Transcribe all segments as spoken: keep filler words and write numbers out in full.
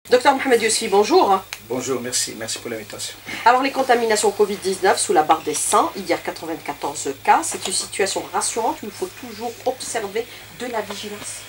Docteur Mohamed Yousfi, bonjour. Bonjour, merci, merci pour l'invitation. Alors les contaminations Covid dix-neuf sous la barre des cent, hier quatre-vingt-quatorze cas, c'est une situation rassurante où il faut toujours observer de la vigilance.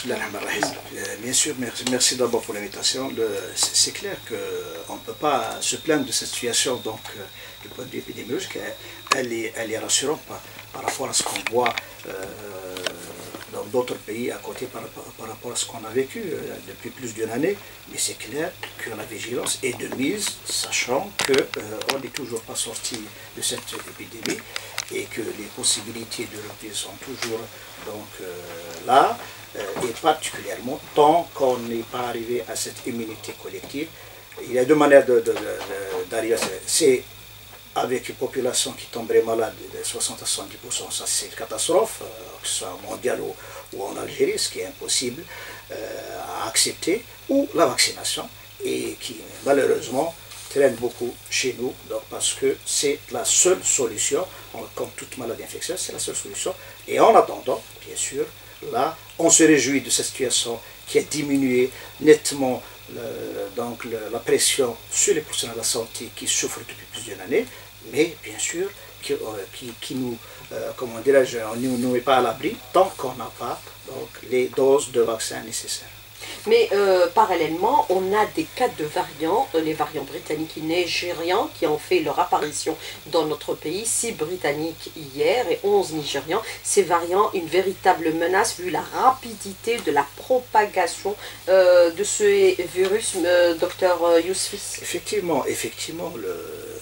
Bien sûr, merci, merci d'abord pour l'invitation. C'est clair qu'on ne peut pas se plaindre de cette situation, donc du point de vue épidémiologique, elle est, elle est rassurante par, par rapport à ce qu'on voit euh, dans d'autres pays à côté par, par, par rapport à ce qu'on a vécu euh, depuis plus d'une année. Mais c'est clair que la vigilance est de mise, sachant qu'on euh, n'est toujours pas sorti de cette épidémie et que les possibilités de reprise sont toujours donc, euh, là. Euh, et particulièrement tant qu'on n'est pas arrivé à cette immunité collective. Il y a deux manières d'arriver à ça. C'est avec une population qui tomberait malade de soixante à soixante-dix pour cent, ça c'est une catastrophe, euh, que ce soit mondial ou, ou en Algérie, ce qui est impossible euh, à accepter, ou la vaccination, et qui malheureusement traîne beaucoup chez nous, donc parce que c'est la seule solution, comme toute maladie infectieuse, c'est la seule solution. Et en attendant, bien sûr, là, on se réjouit de cette situation qui a diminué nettement le, donc le, la pression sur les professionnels de la santé qui souffrent depuis plusieurs années, mais bien sûr qui, euh, qui, qui nous, euh, comment dirais-je, on ne nous met pas à l'abri tant qu'on n'a pas donc, les doses de vaccins nécessaires. Mais euh, parallèlement, on a des cas de variants, les variants britanniques et nigérians qui ont fait leur apparition dans notre pays, six britanniques hier et onze nigérians. Ces variants, une véritable menace vu la rapidité de la propagation euh, de ce virus, euh, docteur Yousfi. Effectivement, effectivement, le,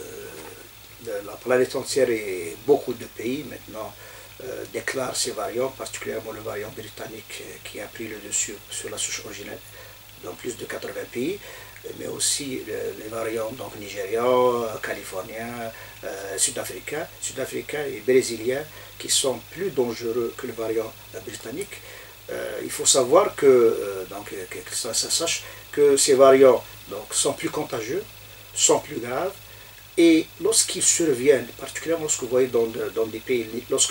le, la planète entière et beaucoup de pays maintenant Euh, déclarent ces variants, particulièrement le variant britannique euh, qui a pris le dessus sur la souche originelle dans plus de quatre-vingts pays, mais aussi le, les variants donc nigérians, californiens, euh, sud-africains, sud-africains et brésiliens qui sont plus dangereux que le variant euh, britannique. Euh, il faut savoir que, euh, donc, que, que ça, ça sache que ces variants donc, sont plus contagieux, sont plus graves. Et lorsqu'ils surviennent, particulièrement lorsque vous voyez dans, dans des pays, lorsque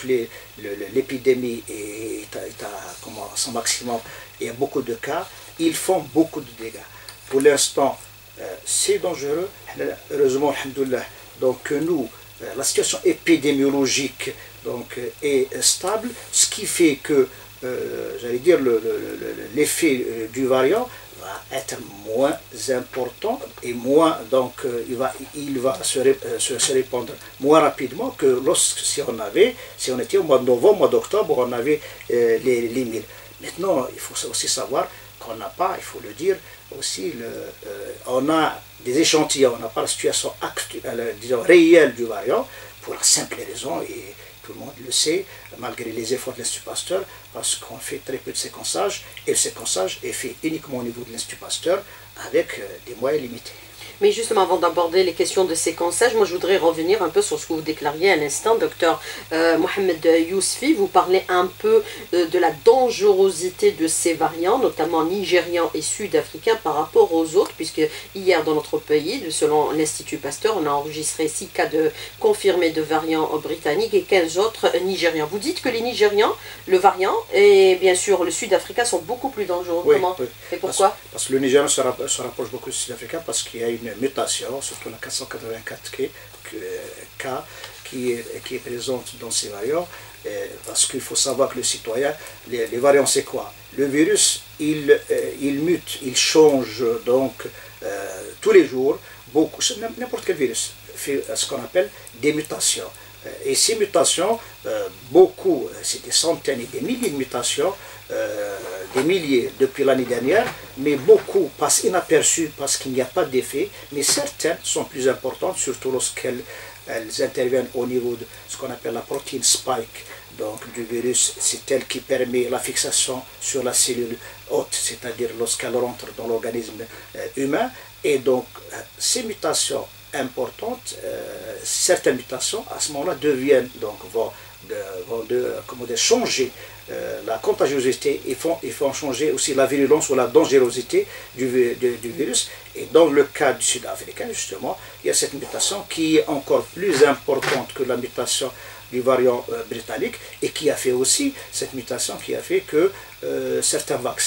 l'épidémie est, est, à, est à, comment, à son maximum et il y a beaucoup de cas, ils font beaucoup de dégâts. Pour l'instant, euh, c'est dangereux. Heureusement, alhamdoulilah, donc nous, euh, la situation épidémiologique donc, est stable, ce qui fait que, euh, j'allais dire, l'effet le, le, du variant va être moins important et moins, donc euh, il va, il va se, ré, se, se répandre moins rapidement que lorsque si on avait, si on était au mois de novembre, mois d'octobre, on avait euh, les, les mille. Maintenant, il faut aussi savoir qu'on n'a pas, il faut le dire aussi, le, euh, on a des échantillons, on n'a pas la situation actuelle, disons réelle du variant, pour la simple raison, et tout le monde le sait, malgré les efforts de l'Institut Pasteur, parce qu'on fait très peu de séquençage, et le séquençage est fait uniquement au niveau de l'Institut Pasteur, avec euh, des moyens limités. Mais justement, avant d'aborder les questions de séquençage, moi je voudrais revenir un peu sur ce que vous déclariez à l'instant, docteur euh, Mohamed Yousfi. Vous parlez un peu euh, de la dangerosité de ces variants, notamment nigérians et sud-africains par rapport aux autres, puisque hier dans notre pays, selon l'Institut Pasteur, on a enregistré six cas de confirmés de variants britanniques et quinze autres nigérians. Vous dites que les nigérians, le variant et bien sûr le sud-africain sont beaucoup plus dangereux. Oui, Comment oui. Et pourquoi? Parce, parce que le nigérian se, rapp se rapproche beaucoup du sud-africain parce qu'il y a une mutation, surtout la quatre cent quatre-vingt-quatre K qui est, qui est présente dans ces variants, parce qu'il faut savoir que le citoyen, les, les variants c'est quoi? Le virus, il, il mute, il change donc euh, tous les jours, beaucoup, n'importe quel virus fait ce qu'on appelle des mutations. Et ces mutations, euh, beaucoup, c'est des centaines et des milliers de mutations, euh, des milliers depuis l'année dernière, mais beaucoup passent inaperçues parce qu'il n'y a pas d'effet, mais certaines sont plus importantes, surtout lorsqu'elles elles interviennent au niveau de ce qu'on appelle la protéine spike, donc du virus, c'est elle qui permet la fixation sur la cellule hôte, c'est-à-dire lorsqu'elle rentre dans l'organisme euh, humain, et donc euh, ces mutations importantes, euh, certaines mutations à ce moment-là deviennent, donc vont, de, vont de, comment dire, changer euh, la contagiosité et font, et font changer aussi la virulence ou la dangerosité du, du, du virus. Et dans le cas du sud-africain, justement, il y a cette mutation qui est encore plus importante que la mutation du variant euh, britannique et qui a fait aussi cette mutation qui a fait que euh, certains vaccins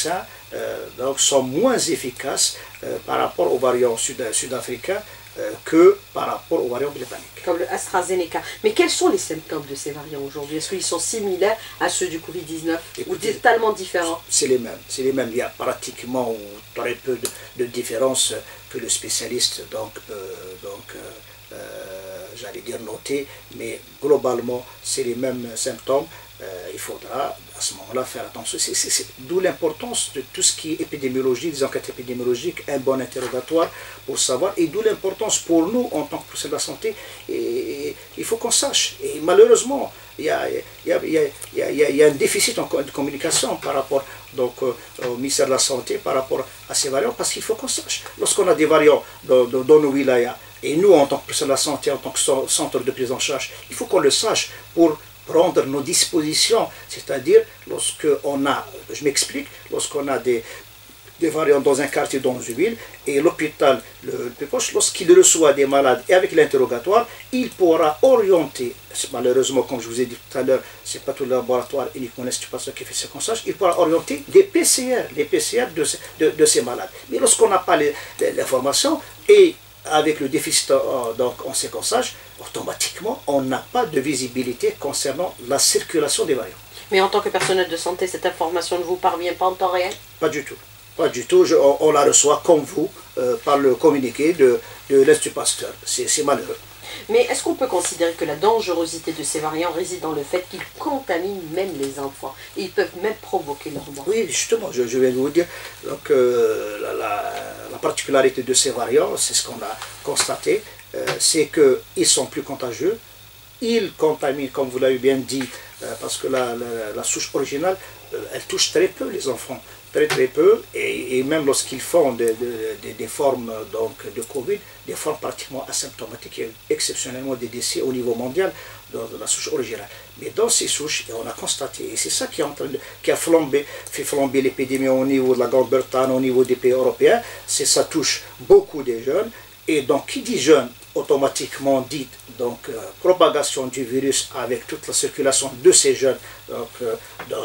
euh, donc, sont moins efficaces euh, par rapport aux variants sud- sud-africains euh, que par rapport aux variants britanniques. Comme le AstraZeneca. Mais quels sont les symptômes de ces variants aujourd'hui? Est-ce qu'ils sont similaires à ceux du Covid dix-neuf ou totalement différents? C'est les mêmes, c'est les mêmes. Il y a pratiquement ou très peu de, de différence que le spécialiste, donc, euh, donc euh, euh, j'allais dire noté, mais globalement, c'est les mêmes symptômes. Euh, il faudra à ce moment-là faire attention. D'où l'importance de tout ce qui est épidémiologie, des enquêtes épidémiologiques, un bon interrogatoire pour savoir, et d'où l'importance pour nous en tant que professionnels de la santé, et, et, il faut qu'on sache. Et malheureusement, il y a, il y a, il y a, il y a, il y a un déficit en, de communication par rapport donc, euh, au ministère de la Santé, par rapport à ces variants, parce qu'il faut qu'on sache. Lorsqu'on a des variants dans, dans, dans nos wilayas, et nous en tant que professionnels de la santé, en tant que centre de prise en charge, il faut qu'on le sache pour prendre nos dispositions, c'est-à-dire lorsqu'on a, je m'explique, lorsqu'on a des, des variants dans un quartier, dans une ville, et l'hôpital le, le plus proche, lorsqu'il reçoit des malades et avec l'interrogatoire, il pourra orienter, malheureusement, comme je vous ai dit tout à l'heure, ce n'est pas tout le laboratoire uniquement l'Institut Pasteur qui fait ce conseil, il pourra orienter des P C R, les P C R de, de, de ces malades. Mais lorsqu'on n'a pas l'information, et avec le déficit donc, en séquençage, automatiquement, on n'a pas de visibilité concernant la circulation des variants. Mais en tant que personnel de santé, cette information ne vous parvient pas en temps réel? Pas du tout. Pas du tout. Je, on, on la reçoit comme vous, euh, par le communiqué de, de l'Institut Pasteur. C'est malheureux. Mais est-ce qu'on peut considérer que la dangerosité de ces variants réside dans le fait qu'ils contaminent même les enfants? Et ils peuvent même provoquer leur mort? Oui, justement, je, je viens de vous dire. Donc, euh, la, la, la particularité de ces variants, c'est ce qu'on a constaté, euh, c'est qu'ils sont plus contagieux. Ils contaminent, comme vous l'avez bien dit, euh, parce que la, la, la souche originale, euh, elle touche très peu les enfants. Très très peu, et, et même lorsqu'ils font des, des, des formes donc, de Covid, des formes pratiquement asymptomatiques, il y a exceptionnellement des décès au niveau mondial dans la souche originale. Mais dans ces souches, on a constaté, et c'est ça qui, est en train de, qui a flambé, fait flamber l'épidémie au niveau de la Grande-Bretagne, au niveau des pays européens, c'est ça touche beaucoup des jeunes, et donc qui dit jeunes, automatiquement dit donc euh, propagation du virus avec toute la circulation de ces jeunes donc euh, dans,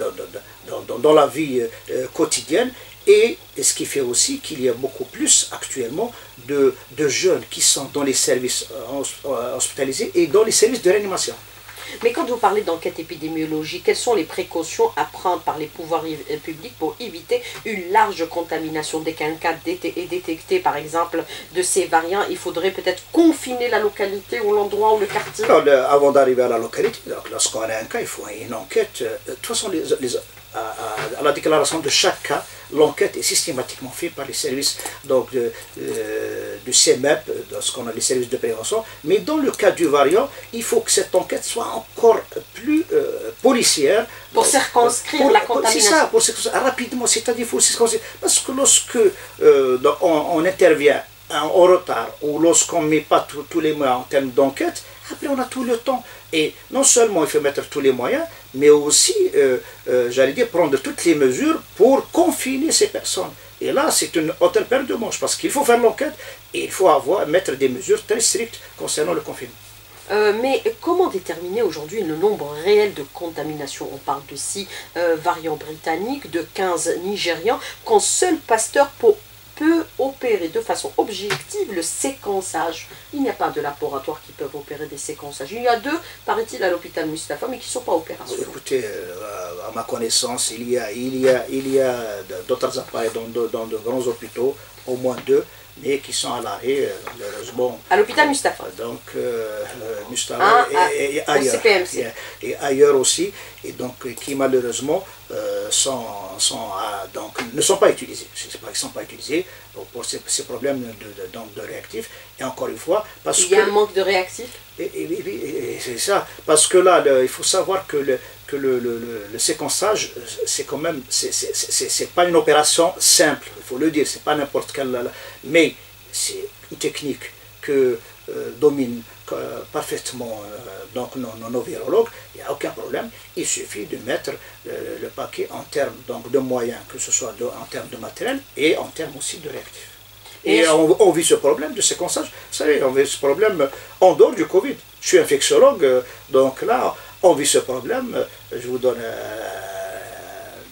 dans, dans, dans la vie euh, quotidienne, et, et ce qui fait aussi qu'il y a beaucoup plus actuellement de, de jeunes qui sont dans les services euh, hospitalisés et dans les services de réanimation. Mais quand vous parlez d'enquête épidémiologique, quelles sont les précautions à prendre par les pouvoirs publics pour éviter une large contamination? Dès qu'un cas est détecté, par exemple, de ces variants, il faudrait peut-être confiner la localité ou l'endroit ou le quartier? Alors, le, avant d'arriver à la localité, lorsqu'on a un cas, il faut une enquête. De toute façon, les, les, à, à la déclaration de chaque cas, l'enquête est systématiquement faite par les services donc, de, euh, du C M E P, dans ce qu'on a les services de prévention. Mais dans le cas du variant, il faut que cette enquête soit encore plus euh, policière. Pour circonscrire pour, la contamination. C'est ça, pour circonscrire rapidement, c'est-à-dire qu'il faut circonscrire. Parce que lorsque euh, on, on intervient en retard, ou lorsqu'on ne met pas tous les moyens en termes d'enquête, après on a tout le temps. Et non seulement il faut mettre tous les moyens, mais aussi, euh, euh, j'allais dire, prendre toutes les mesures pour confiner ces personnes. Et là, c'est une haute paire de manches, parce qu'il faut faire l'enquête et il faut avoir, mettre des mesures très strictes concernant le confinement. Euh, mais comment déterminer aujourd'hui le nombre réel de contaminations? On parle de six euh, variants britanniques, de quinze nigérians, quand seul Pasteur peut peut opérer de façon objective le séquençage. Il n'y a pas de laboratoire qui peuvent opérer des séquençages. Il y a deux, paraît-il, à l'hôpital Mustapha, mais qui ne sont pas opérationnels. Écoutez, euh, à ma connaissance, il y a, il y a, il y a d'autres appareils dans de, dans de grands hôpitaux, au moins deux, mais qui sont à l'arrêt, malheureusement. À l'hôpital Mustapha. Donc, euh, Mustapha ah, et, et, et ailleurs. Au C P M C. Et, et ailleurs aussi, et donc qui malheureusement euh, sont, sont à, donc, ne sont pas utilisés. C'est pas qu'ils ne sont pas utilisés pour ces, ces problèmes de, de, de, de réactifs. Et encore une fois, parce que... Il y a un manque de réactifs. Et, et, et, et c'est ça, parce que là, le, il faut savoir que le, que le, le, le, le séquençage, c'est quand même, c'est pas une opération simple, il faut le dire, c'est pas n'importe quelle, mais c'est une technique que euh, domine euh, parfaitement euh, donc nos, nos, nos virologues, il n'y a aucun problème, il suffit de mettre euh, le paquet en termes donc, de moyens, que ce soit de, en termes de matériel et en termes aussi de réactifs. Et on, on vit ce problème de séquençage. Vous savez, on vit ce problème en dehors du Covid. Je suis infectiologue, donc là, on vit ce problème. Je vous donne euh,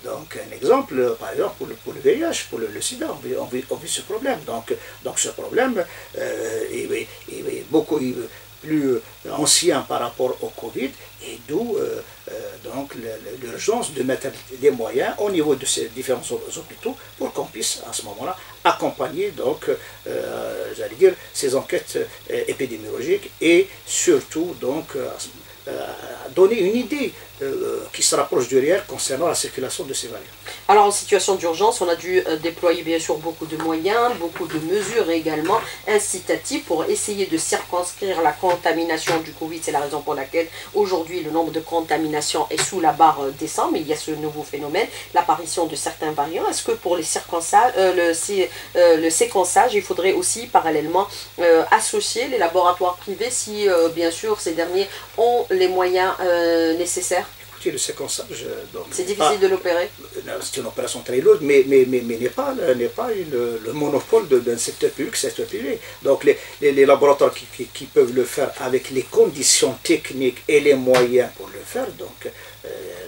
Donc, un exemple, par exemple, pour le, pour le V I H, pour le, le sida, on vit, on, vit, on vit ce problème. Donc, donc ce problème euh, est, est, est beaucoup plus ancien par rapport au Covid, et d'où euh, euh, donc l'urgence de mettre des moyens au niveau de ces différents hôpitaux pour qu'on puisse à ce moment-là accompagner donc euh, j'allais dire ces enquêtes euh, épidémiologiques et surtout donc euh, euh, donner une idée euh, qui se rapproche du réel concernant la circulation de ces variants. Alors en situation d'urgence, on a dû euh, déployer bien sûr beaucoup de moyens, beaucoup de mesures également incitatives pour essayer de circonscrire la contamination du Covid. C'est la raison pour laquelle aujourd'hui le nombre de contaminations est sous la barre des cent, mais il y a ce nouveau phénomène, l'apparition de certains variants. Est-ce que pour les circonçages, euh, le, euh, le séquençage, il faudrait aussi parallèlement euh, associer les laboratoires privés si euh, bien sûr ces derniers ont les moyens euh, nécessaires? Le séquençage, c'est difficile de l'opérer. C'est une opération très lourde, mais, mais, mais, mais n'est pas, n'est pas une, le monopole d'un secteur public, secteur privé. Donc les, les, les laboratoires qui, qui, qui peuvent le faire avec les conditions techniques et les moyens pour le faire, donc euh,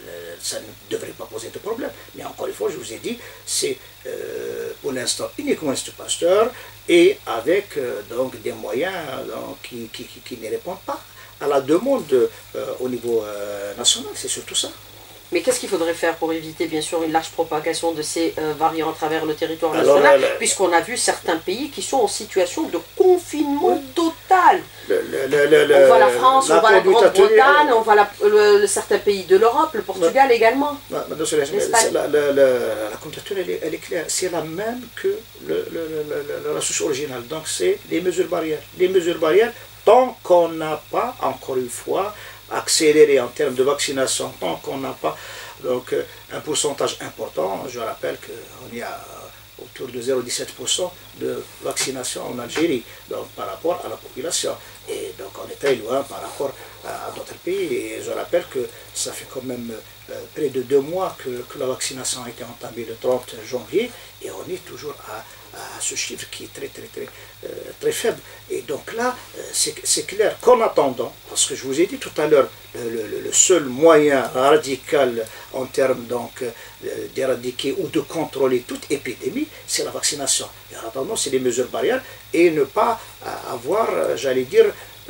ça ne devrait pas poser de problème. Mais encore une fois, je vous ai dit, c'est euh, pour l'instant uniquement l'Institut Pasteur et avec euh, donc des moyens donc, qui, qui, qui, qui ne répondent pas à la demande euh, au niveau euh, national, c'est surtout ça. Mais qu'est-ce qu'il faudrait faire pour éviter bien sûr une large propagation de ces euh, variants à travers le territoire national, puisqu'on a vu certains pays qui sont en situation de confinement oui. total. Le, le, le, le, on voit la France, la on voit la Grande-Bretagne, on voit la, le, le, certains pays de l'Europe, le Portugal ouais. également. La, la, la, la, la candidature, elle est, elle est claire, c'est la même que le, le, le, la souche originale, donc c'est les mesures barrières. Les mesures barrières, tant qu'on n'a pas, encore une fois, accéléré en termes de vaccination, tant qu'on n'a pas donc, un pourcentage important, je rappelle qu'on est à autour de zéro virgule dix-sept pour cent de vaccination en Algérie, donc par rapport à la population. Et donc on est très loin par rapport à, à d'autres pays. Et je rappelle que ça fait quand même euh, près de deux mois que, que la vaccination a été entamée le trente janvier, et on est toujours à, à ce chiffre qui est très très très euh, très faible. Et donc là, euh, c'est clair qu'en attendant, parce que je vous ai dit tout à l'heure, le, le, le seul moyen radical en termes donc euh, d'éradiquer ou de contrôler toute épidémie, c'est la vaccination. Et en attendant, c'est les mesures barrières et ne pas avoir, j'allais dire,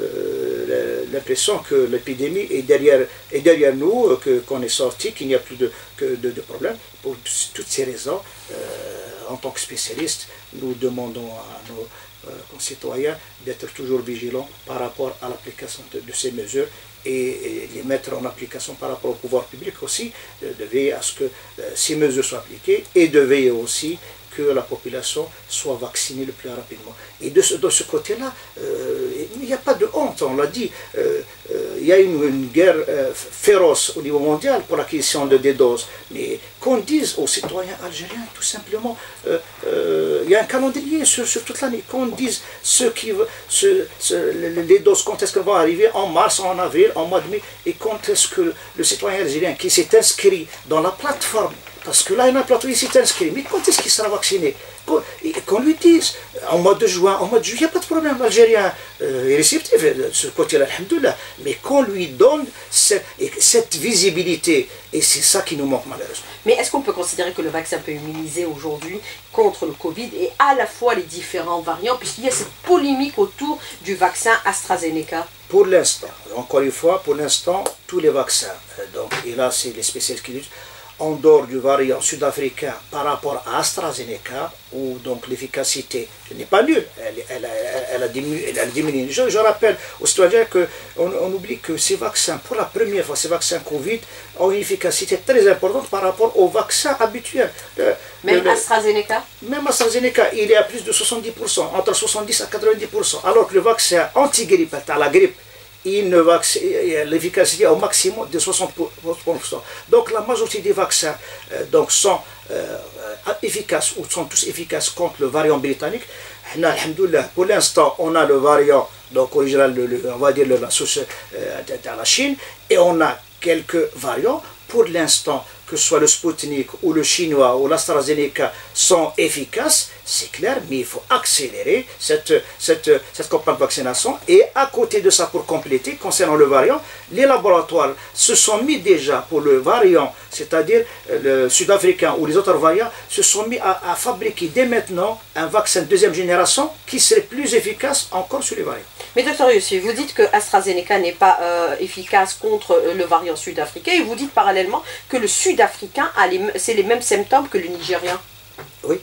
euh, l'impression que l'épidémie est derrière, est derrière nous, que qu'on est sorti, qu'il n'y a plus de, que de, de problème. Pour toutes ces raisons, euh, en tant que spécialistes, nous demandons à nos euh, concitoyens d'être toujours vigilants par rapport à l'application de, de ces mesures et, et les mettre en application par rapport au pouvoir public aussi, de, de veiller à ce que euh, ces mesures soient appliquées et de veiller aussi que la population soit vaccinée le plus rapidement. Et de ce, de ce côté-là, euh, il n'y a pas de honte, on l'a dit. Euh, euh, il y a une, une guerre euh, féroce au niveau mondial pour l'acquisition de des doses. Mais qu'on dise aux citoyens algériens, tout simplement, euh, euh, il y a un calendrier sur, sur toute l'année. Qu'on dise ceux qui, ce, ce, les doses, quand est-ce qu'elles vont arriver, en mars, en avril, en mois de mai, et quand est-ce que le citoyen algérien qui s'est inscrit dans la plateforme, parce que là, il y a un plateau, il s'est inscrit. Mais quand est-ce qu'il sera vacciné? Qu'on lui dise, en mois de juin, en mois de juillet, il n'y a pas de problème. L'Algérien euh, est réceptif de ce côté-là, alhamdoulilah. Mais qu'on lui donne cette, cette visibilité. Et c'est ça qui nous manque malheureusement. Mais est-ce qu'on peut considérer que le vaccin peut immuniser aujourd'hui contre le Covid et à la fois les différents variants, puisqu'il y a cette polémique autour du vaccin AstraZeneca? Pour l'instant, encore une fois, pour l'instant, tous les vaccins, donc, et là c'est les spécialistes qui disent, en dehors du variant sud-africain par rapport à AstraZeneca, où donc l'efficacité n'est pas nulle, elle, elle, elle, elle, a diminué, elle a diminué. Je, je rappelle aux citoyens qu'on on oublie que ces vaccins, pour la première fois, ces vaccins Covid ont une efficacité très importante par rapport aux vaccins habituels. Le, même le, AstraZeneca Même AstraZeneca, il est à plus de soixante-dix pour cent, entre soixante-dix à quatre-vingt-dix pour cent, alors que le vaccin anti-grippe, à la grippe, l'efficacité au maximum de soixante pour cent. Donc la majorité des vaccins euh, donc, sont euh, efficaces ou sont tous efficaces contre le variant britannique. Pour l'instant, on a le variant donc original, le, le, on va dire la souche euh, de la Chine, et on a quelques variants. Pour l'instant, que ce soit le Sputnik ou le chinois ou l'AstraZeneca, sont efficaces, c'est clair, mais il faut accélérer cette, cette, cette campagne de vaccination. Et à côté de ça, pour compléter, concernant le variant, les laboratoires se sont mis déjà pour le variant, c'est-à-dire le sud-africain ou les autres variants, se sont mis à, à fabriquer dès maintenant un vaccin de deuxième génération qui serait plus efficace encore sur les variants. Mais docteur Yousfi, vous dites que AstraZeneca n'est pas euh, efficace contre euh, le variant sud-africain et vous dites parallèlement que le sud-africain, c'est les mêmes symptômes que le nigérien. Oui.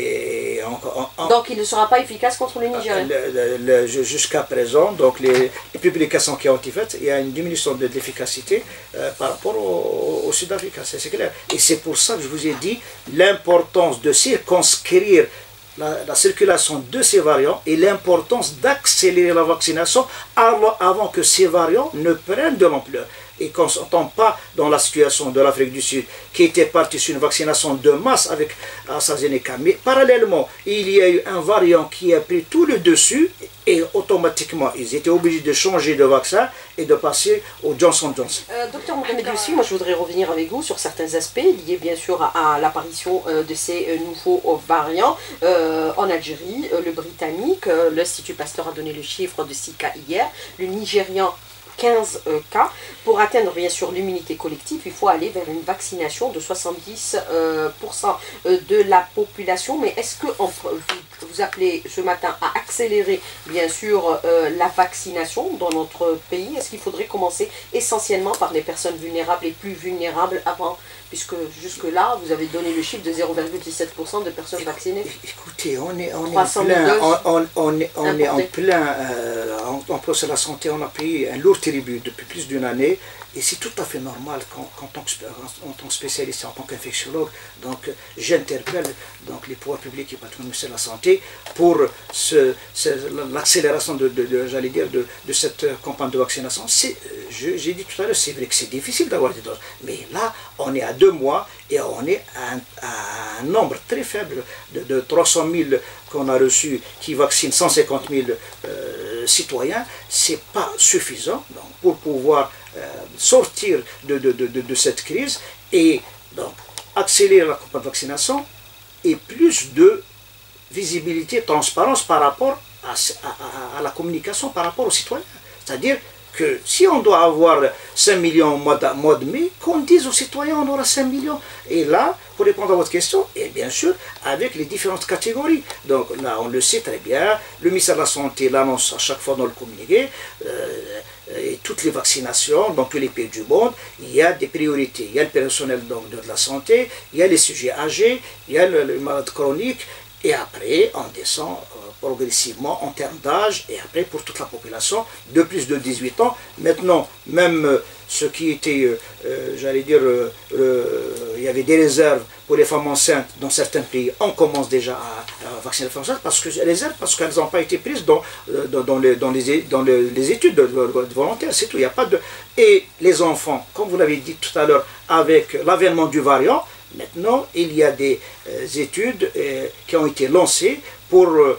Et en, en, donc il ne sera pas efficace contre le Nigérien. Jusqu'à présent, donc les, les publications qui ont été faites, il y a une diminution de l'efficacité euh, par rapport au, au Sud-Africain, c'est clair. Et c'est pour ça que je vous ai dit l'importance de circonscrire La, la circulation de ces variants et l'importance d'accélérer la vaccination avant, avant que ces variants ne prennent de l'ampleur. Et qu'on ne s'entend pas dans la situation de l'Afrique du Sud, qui était partie sur une vaccination de masse avec AstraZeneca. Mais parallèlement, il y a eu un variant qui a pris tout le dessus et automatiquement, ils étaient obligés de changer de vaccin et de passer au Johnson Johnson. Euh, docteur Mohamed Yousfi, moi je voudrais revenir avec vous sur certains aspects liés bien sûr à, à l'apparition euh, de ces euh, nouveaux euh, variants. Euh, en Algérie, euh, le britannique, euh, l'Institut Pasteur a donné le chiffre de six cas hier, le nigérian quinze cas. Pour atteindre bien sûr l'immunité collective, il faut aller vers une vaccination de soixante-dix pour cent de la population. Mais est-ce que on, vous, vous appelez ce matin à accélérer bien sûr euh, la vaccination dans notre pays? Est-ce qu'il faudrait commencer essentiellement par les personnes vulnérables, les plus vulnérables avant, puisque jusque-là, vous avez donné le chiffre de zéro virgule dix-sept pour cent de personnes vaccinées? Écoutez, on est, on est en plein, on, on, on est, on est en plein euh, en, en poste de la santé, on a pris un lourd tribut depuis plus d'une année, et c'est tout à fait normal qu'en qu tant, qu en tant que spécialiste, en tant qu'infectiologue, donc j'interpelle donc les pouvoirs publics et le ministère de la Santé pour ce, ce, l'accélération de, de, de j'allais dire, de, de cette campagne de vaccination. J'ai dit tout à l'heure, c'est vrai que c'est difficile d'avoir des doses, mais là, on est à deux mois et on est à un, à un nombre très faible de, de trois cent mille qu'on a reçus qui vaccinent cent cinquante mille euh, citoyens. C'est pas suffisant donc, pour pouvoir euh, sortir de, de, de, de cette crise et donc accélérer la campagne de vaccination et plus de visibilité, transparence par rapport à, à, à la communication par rapport aux citoyens. C'est-à-dire que si on doit avoir cinq millions au mois de, mois de mai, qu'on dise aux citoyens on aura cinq millions. Et là, pour répondre à votre question, et bien sûr, avec les différentes catégories. Donc là, on le sait très bien, le ministère de la Santé l'annonce à chaque fois dans le communiqué, euh, et toutes les vaccinations dans tous les pays du monde, il y a des priorités. Il y a le personnel donc, de la santé, il y a les sujets âgés, il y a le, le malade chronique, et après, on descend euh, progressivement en termes d'âge, et après pour toute la population de plus de dix-huit ans. Maintenant, même euh, ce qui était, euh, euh, j'allais dire, euh, euh, il y avait des réserves pour les femmes enceintes dans certains pays. On commence déjà à, à vacciner les femmes enceintes, parce que réserves, parce qu'elles n'ont pas été prises dans, euh, dans, dans, les, dans, les, dans les, les études de, de, de volontaires, c'est tout. Il n'y a pas de... Et les enfants, comme vous l'avez dit tout à l'heure, avec l'avènement du variant, maintenant, il y a des euh, études euh, qui ont été lancées pour euh,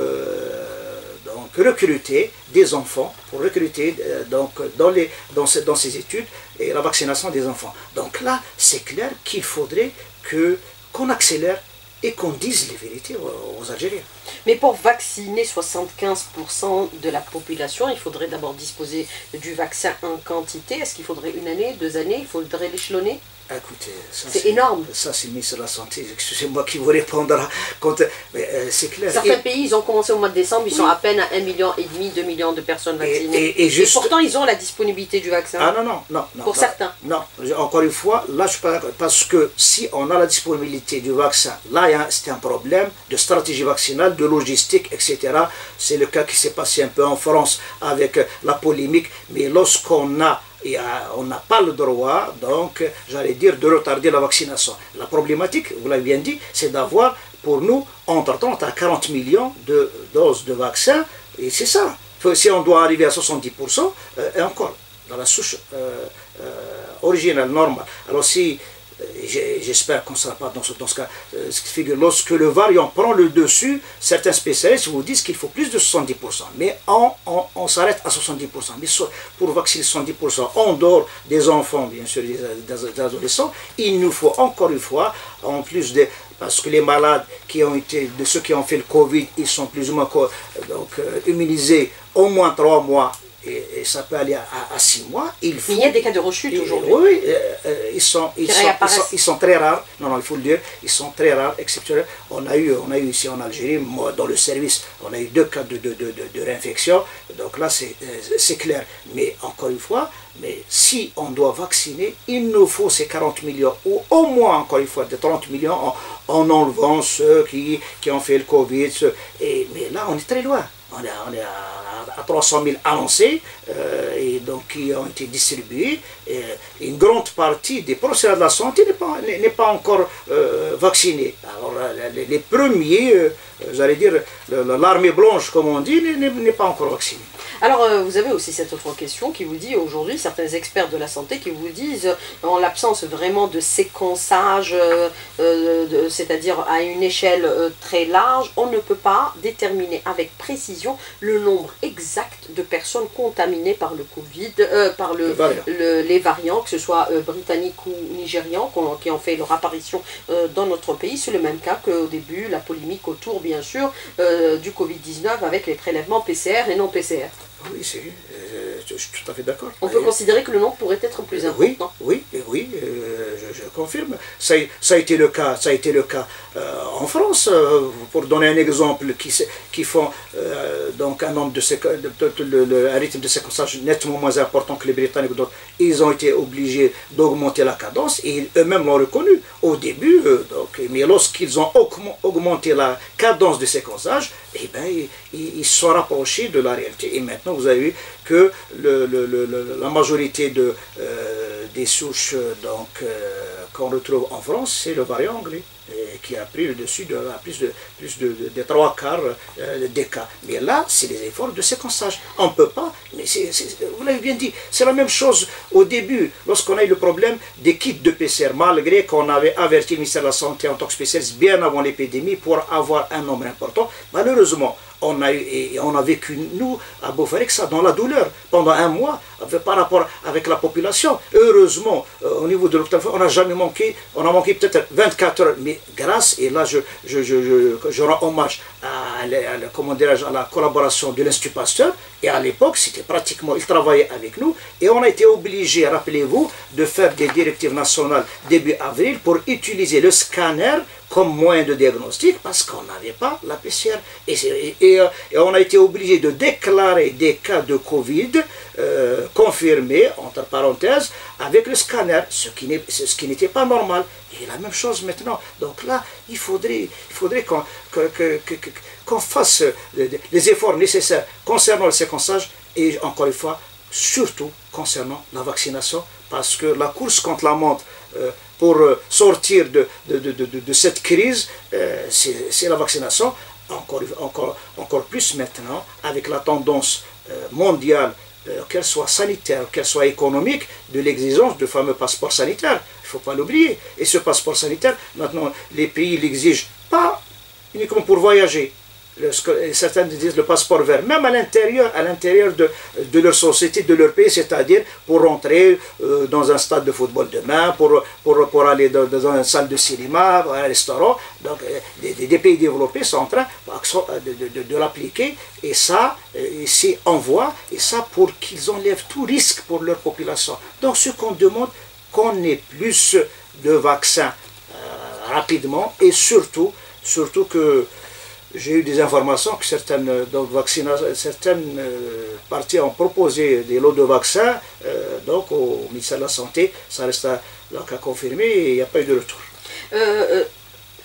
donc, recruter des enfants, pour recruter euh, donc, dans, les, dans, ce, dans ces études et la vaccination des enfants. Donc là, c'est clair qu'il faudrait que, qu'on accélère et qu'on dise les vérités aux, aux Algériens. Mais pour vacciner soixante-quinze pour cent de la population, il faudrait d'abord disposer du vaccin en quantité. Est-ce qu'il faudrait une année, deux années? Il faudrait l'échelonner? Écoutez, c'est énorme. Ça, c'est le ministre de la Santé. Excusez-moi qui vous répondra. Mais euh, c'est clair. Certains et, pays, ils ont commencé au mois de décembre, ils oui. sont à peine à un million et demi, deux millions de personnes vaccinées. Et, et, et, juste... et pourtant, ils ont la disponibilité du vaccin. Ah non, non, non. non pour non, certains. Non, encore une fois, là, je suis pas d'accord. Parce que si on a la disponibilité du vaccin, là, c'est un problème de stratégie vaccinale, de logistique, et cetera. C'est le cas qui s'est passé un peu en France avec la polémique. Mais lorsqu'on a Et on n'a pas le droit, donc, j'allais dire, de retarder la vaccination. La problématique, vous l'avez bien dit, c'est d'avoir, pour nous, entre trente à quarante millions de doses de vaccins, et c'est ça. Si on doit arriver à soixante-dix pour cent, euh, et encore, dans la souche euh, euh, originale, normale. Alors si, j'espère qu'on ne sera pas dans ce, dans ce cas. Ce qui fait que lorsque le variant prend le dessus, certains spécialistes vous disent qu'il faut plus de soixante-dix pour cent. Mais on, on, on s'arrête à soixante-dix pour cent. Mais pour vacciner soixante-dix pour cent en dehors des enfants, bien sûr, des, des adolescents, il nous faut encore une fois, en plus de... Parce que les malades qui ont été, de ceux qui ont fait le Covid, ils sont plus ou moins donc, euh, immunisés au moins trois mois. Et, et ça peut aller à, à, à six mois. Il, faut, il y a des cas de rechute aujourd'hui. Oui, euh, euh, ils, sont, ils, sont, ils, sont, ils sont très rares. Non, non, il faut le dire. Ils sont très rares, exceptionnels. On a eu, on a eu ici en Algérie, moi, dans le service, on a eu deux cas de, de, de, de, de réinfection. Donc là, c'est clair. Mais encore une fois, mais si on doit vacciner, il nous faut ces quarante millions, ou au moins, encore une fois, de trente millions en, en enlevant ceux qui, qui ont fait le Covid. Ceux, et, mais là, on est très loin. On est, on est à, à trois cent mille annoncés euh, et donc qui ont été distribués. Et une grande partie des professionnels de la santé n'est pas, n'est pas encore euh, vaccinée. Alors les, les premiers, euh, j'allais dire, l'armée blanche comme on dit, n'est pas encore vaccinée. Alors, euh, vous avez aussi cette autre question qui vous dit aujourd'hui, certains experts de la santé qui vous disent, en l'absence vraiment de séquençage, euh, euh, c'est-à-dire à une échelle euh, très large, on ne peut pas déterminer avec précision le nombre exact de personnes contaminées par le Covid, euh, par le, le, les variants, que ce soit euh, britanniques ou nigérians, qui ont fait leur apparition euh, dans notre pays. C'est le même cas qu'au début, la polémique autour, bien sûr, euh, du Covid dix-neuf avec les prélèvements P C R et non P C R. Oui, c'est, euh, je suis tout à fait d'accord. On peut considérer que le nombre pourrait être plus important. Oui, oui, oui, euh, je, je confirme. Ça, ça a été le cas, ça a été le cas euh, en France. Euh, pour donner un exemple, qui, qui font euh, donc un nombre de, de, de, de, de un rythme de séquençage nettement moins important que les Britanniques, d'autres, ils ont été obligés d'augmenter la cadence et eux-mêmes l'ont reconnu au début. Euh, donc, mais lorsqu'ils ont augmenté la cadence de séquençage, eh ben, ils, ils se sont rapprochés de la réalité. Et maintenant, vous avez vu que le, le, le, la majorité de, euh, des souches donc, euh, qu'on retrouve en France, c'est le variant anglais, et qui a pris le dessus de à plus de, plus de, de, de trois quarts euh, des cas. Mais là, c'est des efforts de séquençage. On ne peut pas, mais c'est, vous l'avez bien dit, c'est la même chose au début, lorsqu'on a eu le problème des kits de P C R, malgré qu'on avait averti le ministère de la Santé en tant que spécialiste bien avant l'épidémie pour avoir un nombre important. Malheureusement, on a, eu, et on a vécu, nous, à Beaufort, ça dans la douleur, pendant un mois, par rapport avec la population. Heureusement, euh, au niveau de l'hôpital, on n'a jamais manqué, on a manqué peut-être vingt-quatre heures, mais grâce, et là je, je, je, je, je rends hommage à, à, à, comment à la collaboration de l'Institut Pasteur, et à l'époque, c'était pratiquement, il travaillait avec nous, et on a été obligé, rappelez-vous, de faire des directives nationales début avril pour utiliser le scanner comme moyen de diagnostic parce qu'on n'avait pas la P C R. Et, et, et, et on a été obligé de déclarer des cas de Covid euh, confirmés, entre parenthèses, avec le scanner, ce qui n'était pas normal. Et la même chose maintenant. Donc là, il faudrait, il faudrait qu'on que, que, que, qu'on fasse les efforts nécessaires concernant le séquençage et encore une fois, surtout concernant la vaccination, parce que la course contre la montre euh, pour sortir de, de, de, de, de cette crise, euh, c'est la vaccination, encore, encore, encore plus maintenant, avec la tendance euh, mondiale, euh, qu'elle soit sanitaire, qu'elle soit économique, de l'exigence de fameux passeport sanitaire. Il ne faut pas l'oublier. Et ce passeport sanitaire, maintenant, les pays l'exigent pas uniquement pour voyager. Le, certains disent le passeport vert, même à l'intérieur à l'intérieur de, de leur société, de leur pays, c'est-à-dire pour rentrer euh, dans un stade de football demain, pour, pour, pour aller dans, dans une salle de cinéma, un restaurant. Donc euh, des, des pays développés sont en train de, de, de, de l'appliquer, et ça, euh, c'est en voie, et ça pour qu'ils enlèvent tout risque pour leur population. Donc ce qu'on demande, qu'on ait plus de vaccins euh, rapidement, et surtout, surtout que j'ai eu des informations que certaines, donc, certaines euh, parties ont proposé des lots de vaccins euh, donc, au ministère de la Santé. Ça reste à, donc, à confirmer et il n'y a pas eu de retour. Euh, euh,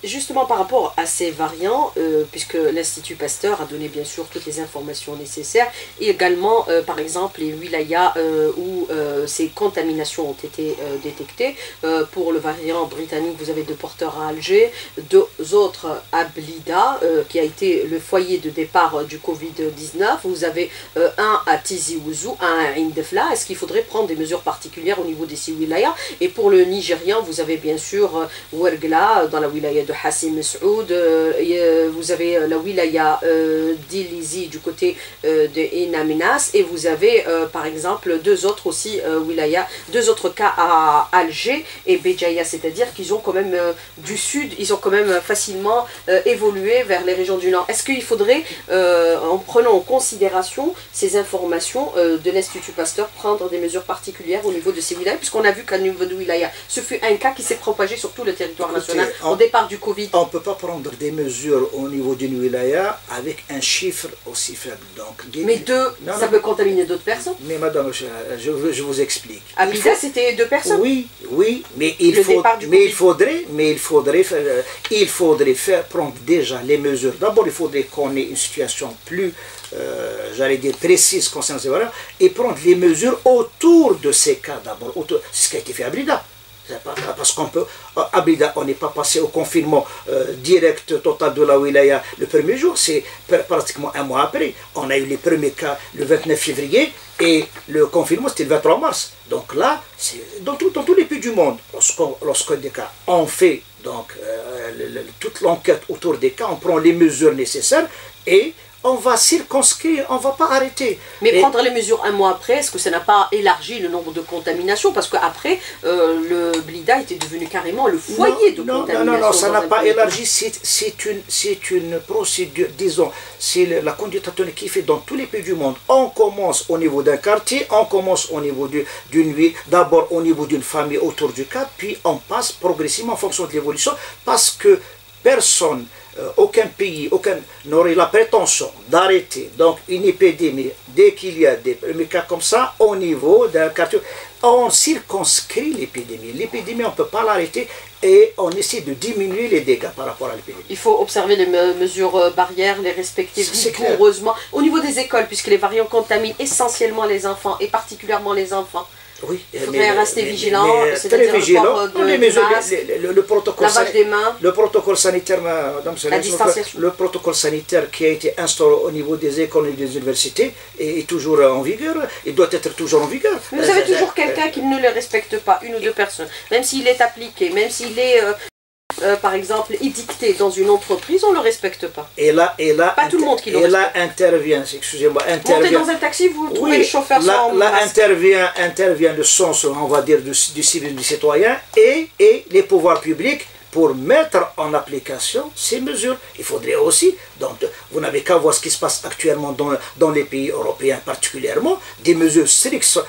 justement par rapport à ces variants, euh, puisque l'Institut Pasteur a donné bien sûr toutes les informations nécessaires, et également euh, par exemple les wilayas euh, où euh, ces contaminations ont été euh, détectées. Euh, pour le variant britannique, vous avez deux porteurs à Alger, deux autres à Blida, euh, qui a été le foyer de départ euh, du Covid dix-neuf. Vous avez euh, un à Tizi Ouzou, un à Indefla. Est-ce qu'il faudrait prendre des mesures particulières au niveau des six wilayas? Et pour le Nigérian, vous avez bien sûr euh, Ouergla, dans la wilaya de Hassim Saoud, euh, vous avez la wilaya euh, d'Ilizi du côté euh, de Inaminas, et vous avez euh, par exemple deux autres aussi euh, wilayas, deux autres cas à Alger et Béjaïa, c'est-à-dire qu'ils ont quand même euh, du sud, ils ont quand même facilement euh, évolué vers les régions du nord. Est-ce qu'il faudrait, euh, en prenant en considération ces informations euh, de l'Institut Pasteur, prendre des mesures particulières au niveau de ces wilayas, puisqu'on a vu qu'à niveau de wilaya, ce fut un cas qui s'est propagé sur tout le territoire national on, au départ du Covid? On ne peut pas prendre des mesures au niveau d'une wilaya avec un chiffre aussi faible. Donc, des... Mais deux, non, ça non, peut contaminer d'autres personnes. Mais madame, je, je, je vous explique. À Blida, faut... c'était deux personnes. Oui, oui, mais il, faut, mais il faudrait, mais il faudrait, faire, il faudrait faire prendre déjà les mesures. D'abord, il faudrait qu'on ait une situation plus, euh, j'allais dire, précise concernant ces valeurs, et prendre les mesures autour de ces cas d'abord. C'est ce qui a été fait à Blida. Parce qu'on peut, à Blida, on n'est pas passé au confinement euh, direct, total de la wilaya le premier jour, c'est pratiquement un mois après. On a eu les premiers cas le vingt-neuf février et le confinement c'était le vingt-trois mars. Donc là, dans, tout, dans tous les pays du monde, lorsqu'on lorsqu'on des cas, on fait donc, euh, le, le, toute l'enquête autour des cas, on prend les mesures nécessaires et on va circonscrire, on ne va pas arrêter. Mais et prendre les mesures un mois après, est-ce que ça n'a pas élargi le nombre de contaminations? Parce qu'après, euh, le Blida était devenu carrément le foyer non, de non, contamination. Non, non, non, ça n'a pas élargi. C'est une, une procédure, disons, c'est la conduite atomique qui fait dans tous les pays du monde. On commence au niveau d'un quartier, on commence au niveau d'une ville, d'abord au niveau d'une famille autour du cas, puis on passe progressivement en fonction de l'évolution, parce que personne, Euh, aucun pays, aucun n'aurait la prétention d'arrêter donc une épidémie dès qu'il y a des premiers cas comme ça au niveau d'un quartier. On circonscrit l'épidémie. L'épidémie, on ne peut pas l'arrêter et on essaie de diminuer les dégâts par rapport à l'épidémie. Il faut observer les me mesures barrières, les respecter vigoureusement. Au niveau des écoles, puisque les variants contaminent essentiellement les enfants et particulièrement les enfants. Oui, il faudrait mais, rester mais, vigilant, c'est-à-dire vigilant. De, les mesures, les, le, le, le, protocole lavage des mains, le protocole sanitaire, madame, la distanciation. Le protocole sanitaire qui a été instauré au niveau des écoles et des universités est, est toujours en vigueur, il doit être toujours en vigueur. Mais vous avez toujours quelqu'un qui ne le respecte pas, une ou deux personnes, même s'il est appliqué, même s'il est... Euh, Euh, par exemple, édicté dans une entreprise, on ne le respecte pas. Et là, et là, pas tout le monde qui le et là intervient, excusez-moi, intervient. Montez dans un taxi, vous trouvez oui, le chauffeur là, sans là masque. intervient, intervient le sens, on va dire, du, du civil, du citoyen et, et les pouvoirs publics pour mettre en application ces mesures. Il faudrait aussi, donc vous n'avez qu'à voir ce qui se passe actuellement dans, dans les pays européens particulièrement, des mesures strictes sont,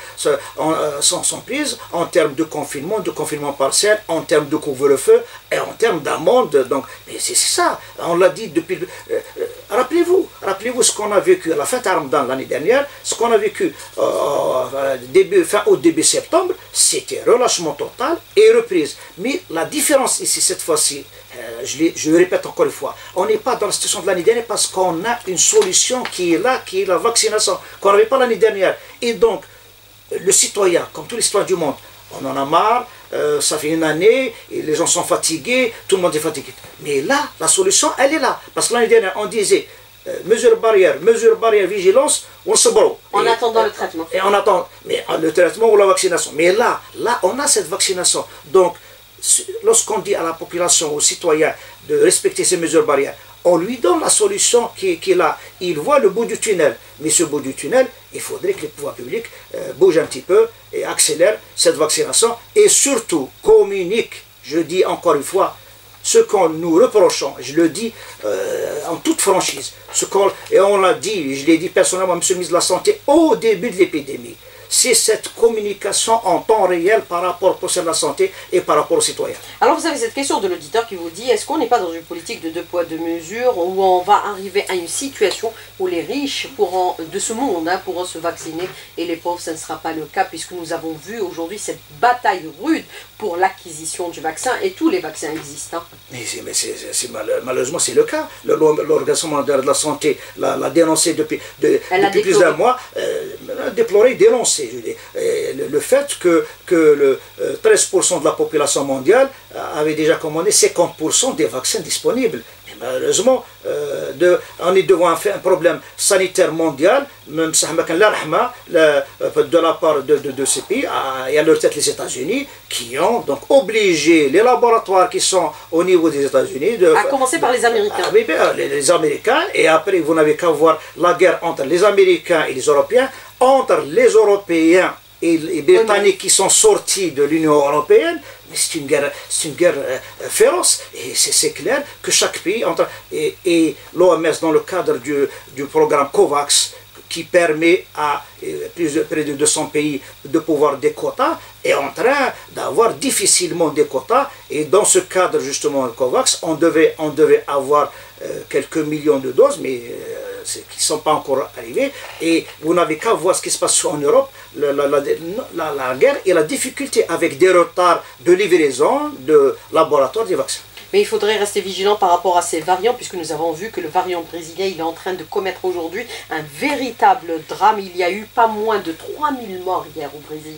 sont, sont prises en termes de confinement, de confinement partiel, en termes de couvre-feu et en termes d'amende. Donc, mais c'est ça, on l'a dit depuis... Euh, euh, rappelez-vous, rappelez-vous ce qu'on a vécu à la fin de Ramadan l'année dernière, ce qu'on a vécu euh, début, fin août, début septembre, c'était relâchement total et reprise. Mais la différence ici, cette fois-ci, euh, je, je le répète encore une fois, on n'est pas dans la situation de l'année dernière parce qu'on a une solution qui est là, qui est la vaccination, qu'on n'avait pas l'année dernière. Et donc, le citoyen, comme tous les citoyens du monde, on en a marre, euh, ça fait une année, et les gens sont fatigués, tout le monde est fatigué. Mais là, la solution, elle est là. Parce que l'année dernière, on disait, euh, mesure barrière, mesure barrière, vigilance, on se barre. En attendant le traitement. Et on attend, mais le traitement ou la vaccination. Mais là, là, on a cette vaccination. Donc, lorsqu'on dit à la population, aux citoyens, de respecter ces mesures barrières, on lui donne la solution qui, qui est là. Il voit le bout du tunnel. Mais ce bout du tunnel, il faudrait que les pouvoirs publics euh, bougent un petit peu et accélèrent cette vaccination et surtout communiquent, je dis encore une fois, ce qu'on nous reprochons, je le dis euh, en toute franchise, ce qu'on, et on l'a dit, je l'ai dit personnellement à M. le ministre de la Santé au début de l'épidémie, c'est cette communication en temps réel par rapport au professionnel de la santé et par rapport aux citoyens. Alors vous avez cette question de l'auditeur qui vous dit, est-ce qu'on n'est pas dans une politique de deux poids, deux mesures, où on va arriver à une situation où les riches pourront, de ce monde hein, pourront se vacciner et les pauvres, ça ne sera pas le cas, puisque nous avons vu aujourd'hui cette bataille rude pour l'acquisition du vaccin, et tous les vaccins existent. Hein. Mais, mais c'est, c'est, malheureusement, c'est le cas. L'Organisation mondiale de la santé l'a, l'a dénoncé depuis, de, depuis plusieurs mois, euh, déploré, dénoncé. Je dis, le, le fait que, que le, euh, treize pour cent de la population mondiale avait déjà commandé cinquante pour cent des vaccins disponibles. Mais malheureusement, euh, de, on est devant un, un problème sanitaire mondial, même de la part de, de, de ces pays, et à leur tête les États-Unis, qui ont donc obligé les laboratoires qui sont au niveau des États-Unis, de, à commencer par les Américains. Ah, oui, les, les Américains, et après vous n'avez qu'à voir la guerre entre les Américains et les Européens, entre les Européens et les Britanniques qui sont sortis de l'Union européenne. Mais c'est une guerre, c'est une guerre euh, féroce, et c'est, c'est clair que chaque pays, entre, et, et l'O M S dans le cadre du, du programme COVAX, qui permet à euh, plus de, près de deux cents pays de pouvoir des quotas, est en train d'avoir difficilement des quotas, et dans ce cadre justement COVAX, on devait, on devait avoir euh, quelques millions de doses, mais euh, qui ne sont pas encore arrivés, et vous n'avez qu'à voir ce qui se passe en Europe, la, la, la, la, la guerre et la difficulté avec des retards de livraison de laboratoires des vaccins. Mais il faudrait rester vigilant par rapport à ces variants, puisque nous avons vu que le variant brésilien, il est en train de commettre aujourd'hui un véritable drame. Il y a eu pas moins de trois mille morts hier au Brésil.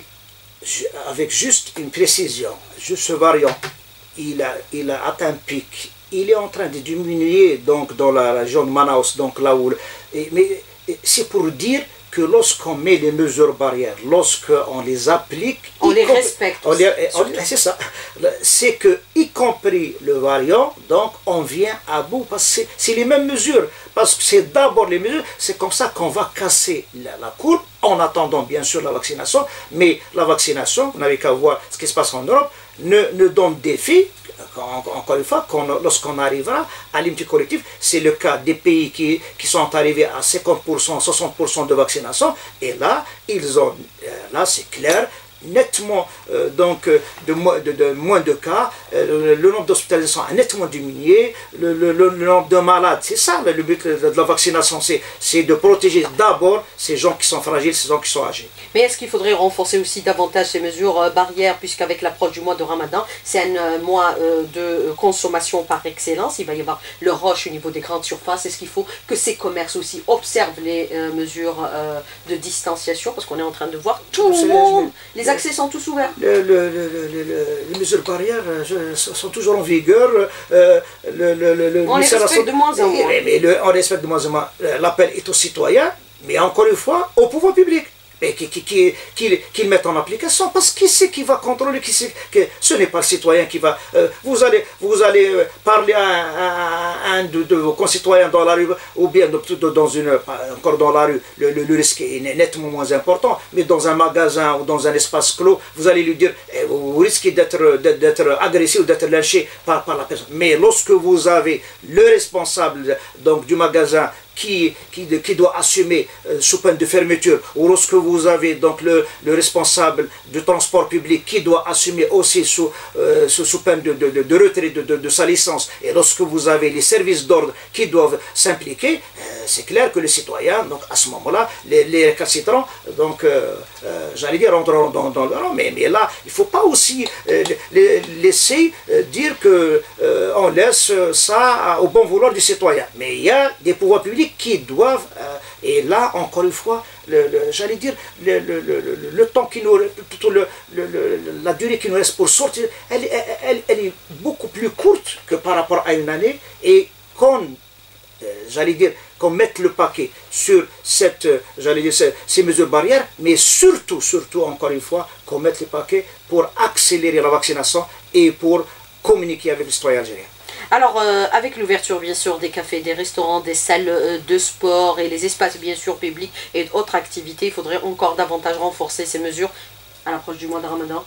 Avec juste une précision, juste ce variant, il a, il a atteint un pic. Il est en train de diminuer donc, dans la région de Manaus, donc là où... Et, mais c'est pour dire que lorsqu'on met les mesures barrières, lorsqu'on les applique... On les respecte. On les, on, c'est ça. C'est que, y compris le variant, donc on vient à bout, parce que c'est, c'est les mêmes mesures. Parce que c'est d'abord les mesures, c'est comme ça qu'on va casser la, la courbe, en attendant bien sûr la vaccination. Mais la vaccination, vous n'avez qu'à voir ce qui se passe en Europe, ne, ne donne défi, encore une fois, lorsqu'on arrivera à l'immunité collective, c'est le cas des pays qui, qui sont arrivés à cinquante pour cent, soixante pour cent de vaccination, et là, ils ont, là c'est clair, nettement euh, donc euh, de, de, de moins de cas, euh, le, le nombre d'hospitalisations a nettement diminué, le, le, le, le nombre de malades, c'est ça le but de la vaccination, c'est, c'est de protéger d'abord ces gens qui sont fragiles, ces gens qui sont âgés. Mais est-ce qu'il faudrait renforcer aussi davantage ces mesures euh, barrières, puisqu'avec l'approche du mois de Ramadan, c'est un euh, mois euh, de consommation par excellence, il va y avoir le rush au niveau des grandes surfaces, est-ce qu'il faut que ces commerces aussi observent les euh, mesures euh, de distanciation, parce qu'on est en train de voir tout le monde, les accès sont tous ouverts. Le, le, le, le, les mesures barrières euh, sont toujours en vigueur. Euh, le, le, le, on les respecte de moins en moins. Mais, mais le, on respecte de moins en moins. L'appel est aux citoyens, mais encore une fois, au pouvoir public. Et qui, qui, qui, qui, qui le mettent en application, parce qui c'est qui va contrôler, qui c'est, que ce n'est pas le citoyen qui va... Euh, vous allez, vous allez parler à, à, à un de, de vos concitoyens dans la rue, ou bien de, de, dans une, encore dans la rue, le, le, le risque est nettement moins important, mais dans un magasin ou dans un espace clos, vous allez lui dire, eh, vous, vous risquez d'être, d'être agressé ou d'être lynché par, par la personne. Mais lorsque vous avez le responsable donc, du magasin Qui, qui, qui doit assumer euh, sous peine de fermeture, ou lorsque vous avez donc le, le responsable du transport public qui doit assumer aussi sous, euh, sous, sous peine de, de, de, de retrait de, de, de sa licence, et lorsque vous avez les services d'ordre qui doivent s'impliquer, euh, c'est clair que les citoyens, donc à ce moment-là, les, les récalcitrants, donc euh, euh, j'allais dire rentreront dans, dans le rang, mais, mais là, il ne faut pas aussi euh, les, laisser euh, dire que euh, on laisse ça au bon vouloir du citoyen. Mais il y a des pouvoirs publics qui doivent, euh, et là, encore une fois, le, le, j'allais dire, le, le, le, le, le temps qui nous, plutôt le, le, le, la durée qui nous reste pour sortir, elle, elle, elle, elle est beaucoup plus courte que par rapport à une année, et qu'on, euh, j'allais dire, qu'on mette le paquet sur cette, euh, j'allais dire, ces, ces mesures barrières, mais surtout, surtout, encore une fois, qu'on mette le paquet pour accélérer la vaccination et pour communiquer avec les citoyens algériens. Alors, euh, avec l'ouverture, bien sûr, des cafés, des restaurants, des salles euh, de sport et les espaces, bien sûr, publics et d'autres activités, il faudrait encore davantage renforcer ces mesures à l'approche du mois de Ramadan.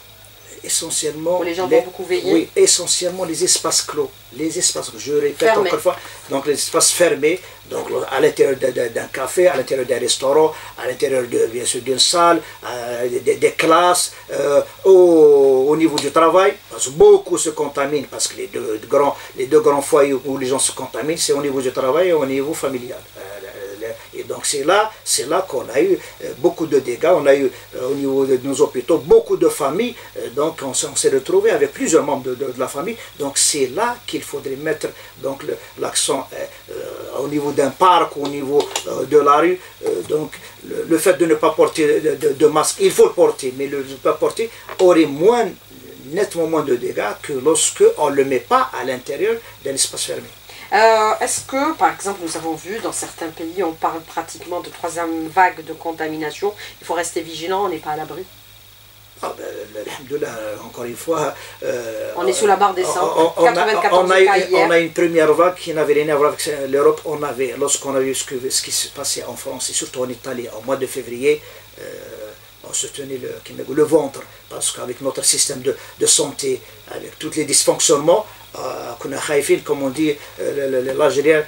Essentiellement, Où les gens les, vont beaucoup veiller. Oui, essentiellement les espaces clos. Les espaces, je répète Fermés. encore une fois, donc les espaces fermés, donc à l'intérieur d'un café, à l'intérieur d'un restaurant, à l'intérieur de, bien sûr d'une salle, euh, des, des classes, euh, au, au niveau du travail, parce que beaucoup se contaminent, parce que les deux, deux grands, les deux grands foyers où les gens se contaminent, c'est au niveau du travail et au niveau familial. Euh, Et donc c'est là, c'est là qu'on a eu beaucoup de dégâts, on a eu au niveau de nos hôpitaux beaucoup de familles, donc on s'est retrouvé avec plusieurs membres de, de, de la famille, donc c'est là qu'il faudrait mettre l'accent euh, au niveau d'un parc, au niveau euh, de la rue, euh, donc le, le fait de ne pas porter de, de, de masque, il faut le porter, mais le ne pas porter aurait moins, nettement moins de dégâts que lorsque on ne le met pas à l'intérieur d'un espace fermé. Euh, Est-ce que, par exemple, nous avons vu dans certains pays, on parle pratiquement de troisième vague de contamination, il faut rester vigilant, on n'est pas à l'abri? Ah ben, encore une fois, euh, on est sous la barre des cent, quatre-vingt-quatorze on a, cas hier. On a une première vague qui n'avait rien à voir avec l'Europe. On avait, lorsqu'on a vu ce, que, ce qui se passait en France et surtout en Italie au mois de février, euh, on se tenait le, le ventre, parce qu'avec notre système de, de santé, avec tous les dysfonctionnements, comme on dit l'Algérien,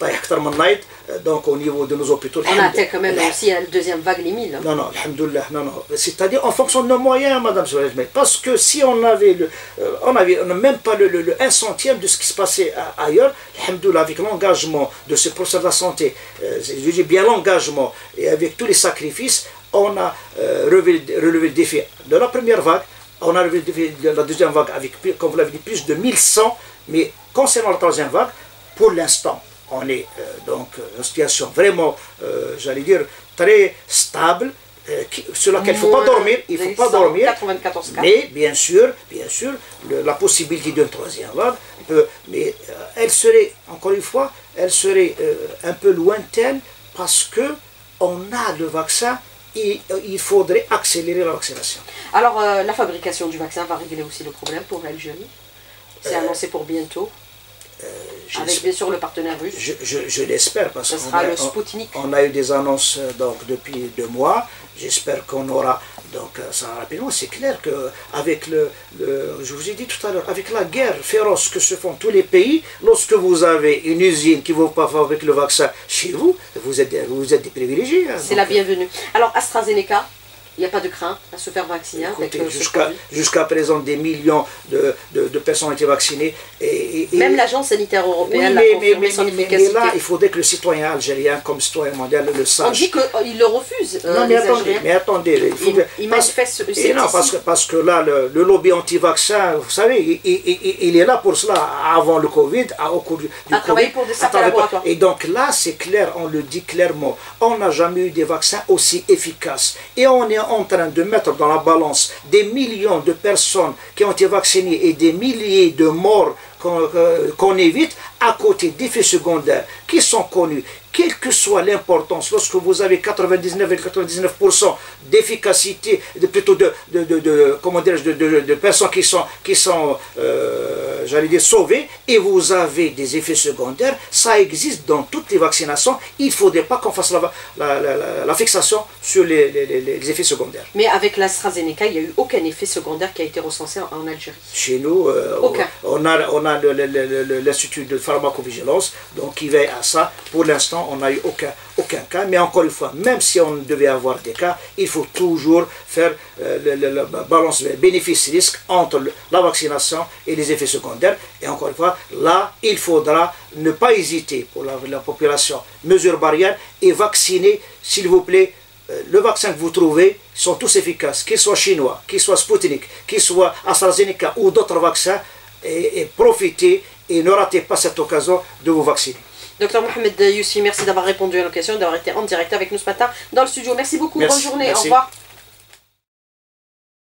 donc au niveau de nos hôpitaux. On a atteint quand même aussi à la deuxième vague les mille. Non, non, alhamdoulilah, non, non. C'est-à-dire en fonction de nos moyens, madame Soulej, parce que si on avait, le, on avait on n'a même pas le, le, le un centième de ce qui se passait ailleurs, alhamdoulilah, avec l'engagement de ce professeur de la santé, euh, je dis bien l'engagement, et avec tous les sacrifices, on a euh, relevé, relevé le défi de la première vague. On a relevé le défi de la deuxième vague avec, comme vous l'avez dit, plus de mille cent, mais concernant la troisième vague, pour l'instant, on est euh, donc dans une situation vraiment, euh, j'allais dire, très stable, euh, qui, sur laquelle il ne faut pas dormir, il faut pas dormir, quatre-vingt-quatorze cas. Mais bien sûr, bien sûr, le, la possibilité d'une troisième vague, euh, mais euh, elle serait, encore une fois, elle serait euh, un peu lointaine parce que on a le vaccin. Et il faudrait accélérer la vaccination. Alors, euh, la fabrication du vaccin va régler aussi le problème pour l'Algérie. C'est euh, annoncé pour bientôt. Euh, avec bien sûr le partenaire russe. Je, je, je l'espère parce que sera le Spoutnik. On, on a eu des annonces donc depuis deux mois. J'espère qu'on aura donc ça rapidement. C'est clair que avec le, le, je vous ai dit tout à l'heure, avec la guerre féroce que se font tous les pays, lorsque vous avez une usine qui ne veut pas fabriquer le vaccin chez vous, vous êtes vous êtes des privilégiés. Hein, c'est la bienvenue. Alors AstraZeneca. Il n'y a pas de crainte à se faire vacciner. Jusqu'à jusqu'à présent, des millions de, de, de personnes ont été vaccinées. Et, et, Même l'agence sanitaire européenne oui, l'a confirmé son efficacité. Mais là, il faudrait que le citoyen algérien, comme citoyen mondial, le sache. On dit qu'il le refuse. Euh, non, mais attendez, mais attendez. Il, faut il, que, il parce, manifeste et non, parce que, parce que là, le, le lobby anti-vaccin, vous savez, il, il, il est là pour cela, avant le Covid, au cours du, du à travailler pour des certains laboratoires. Et donc là, c'est clair, on le dit clairement, on n'a jamais eu des vaccins aussi efficaces. Et on est en train de mettre dans la balance des millions de personnes qui ont été vaccinées et des milliers de morts qu'on euh, qu'on évite à côté d'effets secondaires qui sont connus, quelle que soit l'importance, lorsque vous avez quatre-vingt-dix-neuf virgule quatre-vingt-dix-neuf pour cent d'efficacité, de, plutôt de, de, de, de, comment de, de, de personnes qui sont, qui sont euh, j'allais dire, sauvées, et vous avez des effets secondaires, ça existe dans toutes les vaccinations, il ne faudrait pas qu'on fasse la, la, la, la, la fixation sur les, les, les effets secondaires. Mais avec l'AstraZeneca, il n'y a eu aucun effet secondaire qui a été recensé en, en Algérie. Chez nous, euh, aucun. on a, on a l'Institut de pharmacovigilance, donc qui veille à ça. Pour l'instant, on n'a eu aucun, aucun cas, mais encore une fois, même si on devait avoir des cas, il faut toujours faire euh, la balance bénéfice-risque entre le, la vaccination et les effets secondaires. Et encore une fois, là, il faudra ne pas hésiter pour la, la population, mesures barrières, et vacciner, s'il vous plaît, euh, le vaccin que vous trouvez sont tous efficaces, qu'ils soient chinois, qu'ils soient Spoutnik, qu'ils soient AstraZeneca ou d'autres vaccins, et, et profitez et ne ratez pas cette occasion de vous vacciner. Docteur Mohamed Yousfi, merci d'avoir répondu à nos questions, d'avoir été en direct avec nous ce matin dans le studio. Merci beaucoup, merci, bonne journée, merci. Au revoir.